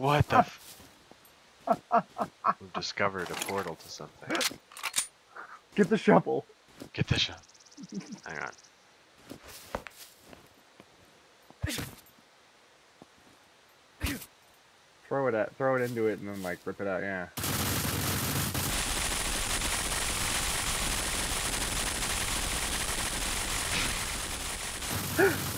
What the We've discovered a portal to something. Get the shovel. Get the shovel. Hang on. Throw it into it and then like rip it out, yeah.